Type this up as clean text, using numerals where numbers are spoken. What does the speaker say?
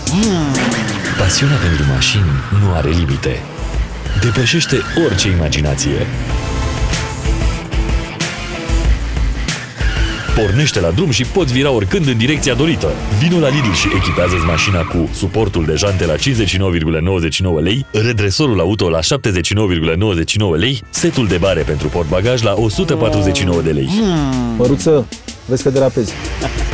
Pasiunea pentru mașini nu are limite. Depășește orice imaginație. Pornește la drum și poți vira oricând în direcția dorită. Vino la Lidl și echipează-ți mașina cu suportul de jante la 59,99 lei, redresorul auto la 79,99 lei, setul de bare pentru portbagaj la 149 de lei. Măruță, vezi că derapezi.